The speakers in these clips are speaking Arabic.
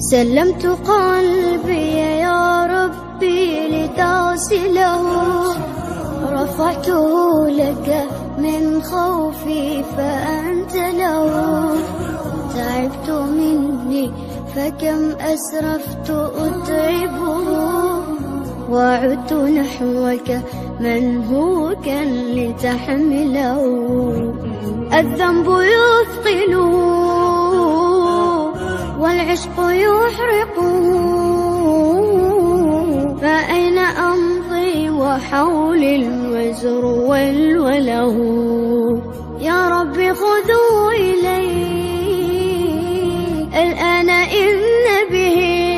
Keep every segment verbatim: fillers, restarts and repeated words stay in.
سلمت قلبي يا ربي لتغسله، رفعته لك من خوفي فأنت له. تعبت مني فكم أسرفت أتعبه، وعدت نحوك منهوكا لتحمله. الذنب يثقله والعشق يحرقه، فأين أمضي وحولي الوزر والوله. يا رب خذوا إلي الآن إن به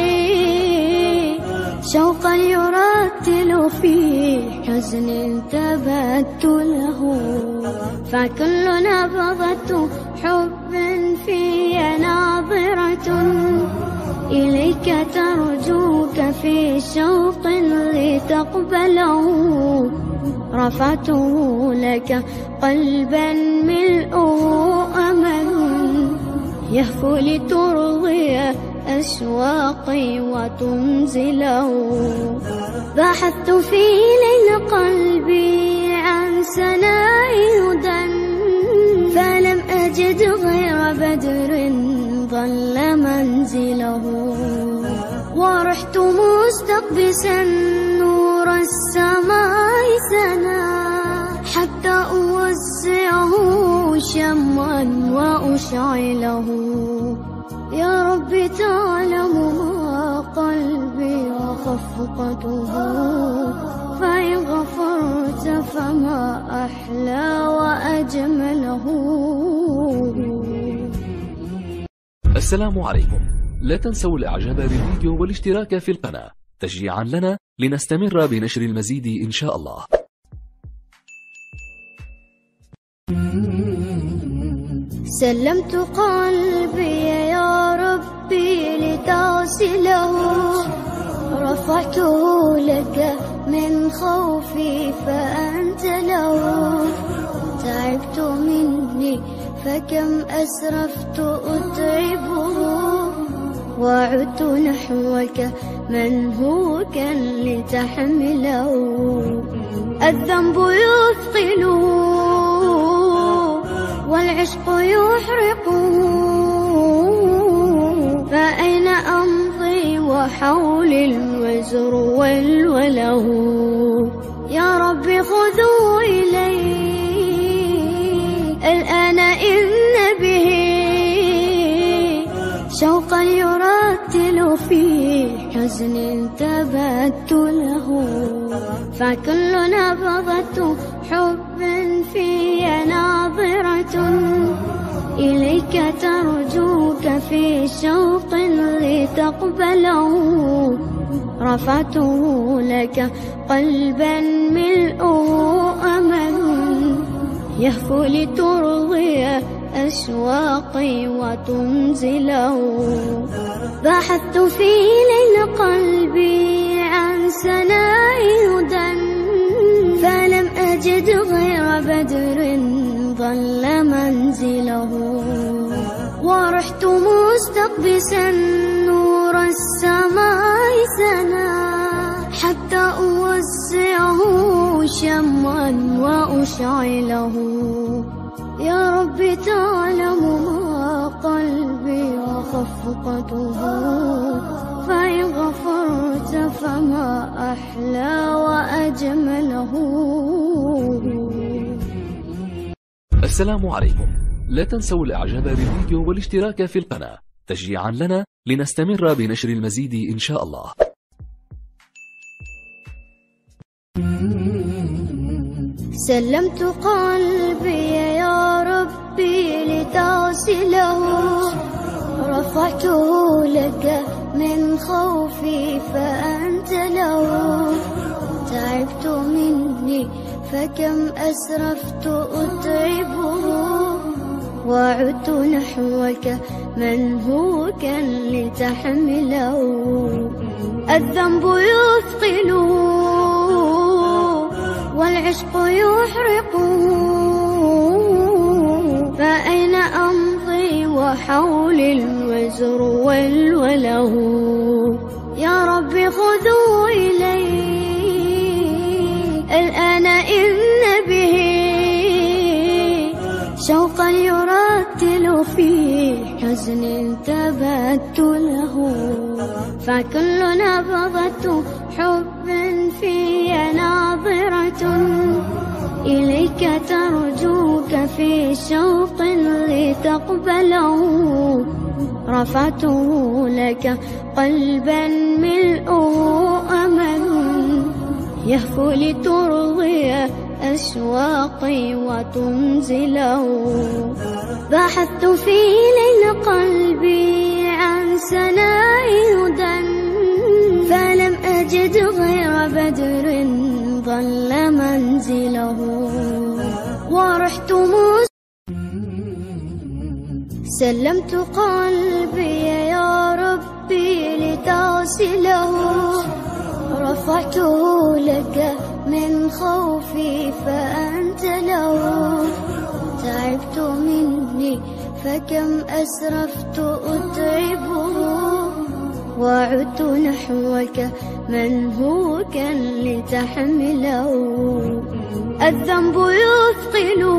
شوقا يرتل في حزن تبت له. فكل نبضة حب في ناظرة إليك ترجوك في شوق لتقبله. رفعته لك قلبا ملؤه أمل يهفو لترضي أشواقي وتنزله. بحثت في ليل قلبي عن سناء هدى، فلم أجد غير بدر ظل منزله. ورحت مستقبسا نور السماء سنا، حتى أوسعه شمعا وأشعله. يا رب تعلم ما قلبي وخفقته، فإن غفرت فما أحلى وأجمله. السلام عليكم. لا تنسوا الإعجاب بالفيديو والاشتراك في القناة تشجيعا لنا لنستمر بنشر المزيد إن شاء الله. سلمت قلبي يا ربي لتغسله، رفعته لك من خوفي فأنت له. تعبت مني فكم أسرفت أتعبه، وعدت نحوك منهوكا لتحمله. الذنب يثقله والعشق يحرقه، فأين أمضي وحولي الوزر والوله. يا رب خذوا إلي الآن إن به شوقا يرتل في حزن تبت له. فكل نبضة حب في ناظرة إليك ترجوك في شوق لتقبله. رفعته لك قلبا ملؤه أمل يهفو لترضي أشواقي وتنزله. بحثت في ليل قلبي عن سناء هدى، فلم أجد غير بدر ظل منزله. ورحت مستقبسا نور السماء سنا، حتى أوسعه شمعا وأشعله. يا رب تعلم ما قلبي وخفقته، فإن غفرت فما أحلى وأجمله. السلام عليكم. لا تنسوا الإعجاب بالفيديو والاشتراك في القناة تشجيعا لنا لنستمر بنشر المزيد إن شاء الله. سلمت قلبي يا ربي لتغسله، رفعته لك من خوفي فأنت له. تعبت مني فكم أسرفت أتعبه، وعدت نحوك منهوكا لتحمله. الذنب يثقله والعشق يحرقه، فأين أمضي وحول وزر والوله. يا رب خذوا إلي الآن إن به شوقا يرتل في حزن تبت له. فكل نبضة حب في ناظرة إليك ترجوك في شوق لتقبله. رفعته لك قلبا ملؤه أمل يهفو لترضي أشواقي وتنزله. بحثت في ليل قلبي عن سناء هدى فلم أجد غير بدر ظل منزله. ورحت موسى سلمت قلبي يا ربي لتغسله. رفعته لك من خوفي فأنت له. تعبت مني فكم أسرفت أتعبه. وعدت نحوك منهوكا لتحمله. الذنب يثقله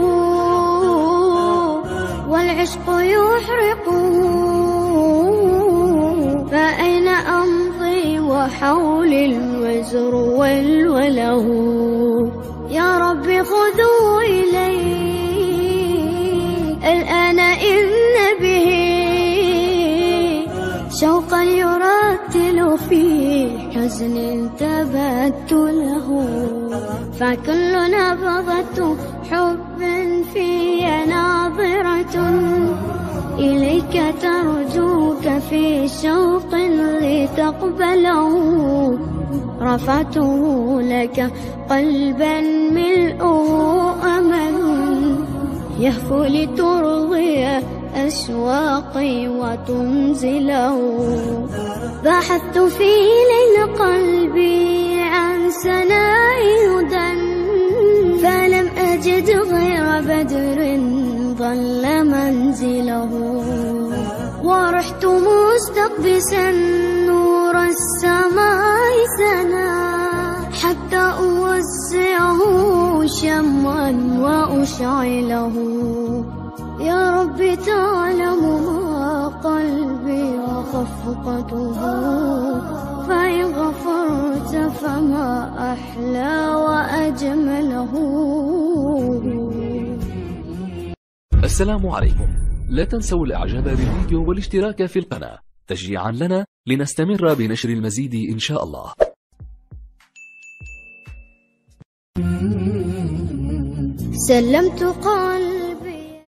والعشق يحرقه. فأين أمضي وحول الوزر والوله. يا رب خذوا إلي الآن إن به شوقا يرتل في حزن تبت له. فكل نبضة حب في ناظرة إليك ترجوك في شوق لتقبله. رفعته لك قلبا ملؤه أمل يهفو لترضي أشواقي وتنزله. بحثت في ليل قلبي عن سناء هدى فلم أجد غير بدر ظل منزله. ورحت مستقبسا نور السماء سنا حتى أوزعه شمعا وأشعله. يا رب تعلم ما قلبي وخفقته فإن غفرت فما أحلى وأجمله. السلام عليكم. لا تنسوا الإعجاب بالفيديو والاشتراك في القناة تشجيعا لنا لنستمر بنشر المزيد إن شاء الله. سلمت قلبي